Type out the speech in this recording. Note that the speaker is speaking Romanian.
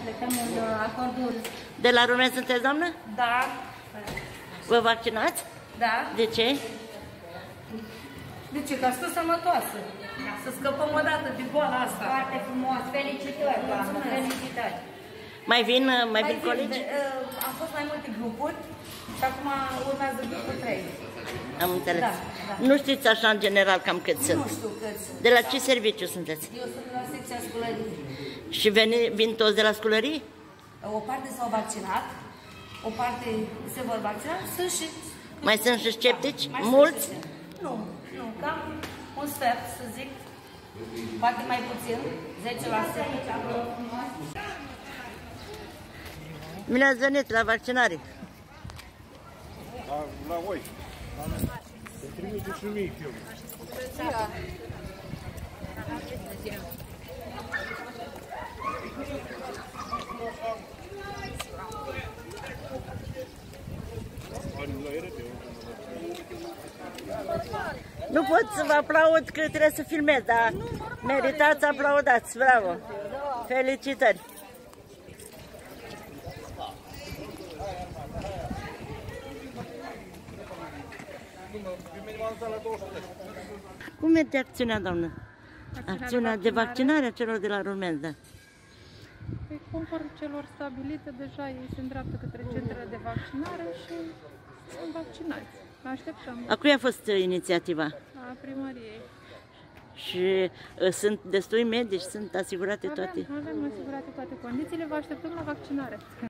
așteptăm un acordul. De la Rumen sunteți, doamnă? Da. Vă vaccinați? Da. De ce? De ce? Ca să sănătoasă. Să scăpăm odată de boala asta. Foarte frumos. Felicitări, doamnă. Felicitări. Mai vin colegi? Am fost mai multe grupuri și acum urmează grupul 3. Am înțeles. Da, da. Nu știți așa în general cam cât sunt? Nu știu cât sunt. De la ce serviciu sunteți? Eu sunt la secția sculării. Și vin toți de la sculării? O parte s-au vaccinat, o parte se vor vaccina, sunt și... Mai sunt și sceptici? Mai Mulți? sunt și... Nu, cam un sfert, să zic. Poate mai puțin, 10%. Bine ați venit la vaccinare. La voi. Îmi trimite și mie film. Nu pot să vă aplaud că trebuie să filmez, dar meritați aplaudați. Bravo! Felicitări! Cum merge acțiunea, doamnă? Acțiunea de vaccinare a celor de la Rumen, da. Păi, conform celor stabilite, deja ei se îndreaptă către centrele de vaccinare și sunt vaccinați. Așteptăm. A cui a fost inițiativa? A primăriei. Și sunt destui medici, sunt asigurate toate? Avem asigurate toate condițiile, vă așteptăm la vaccinare.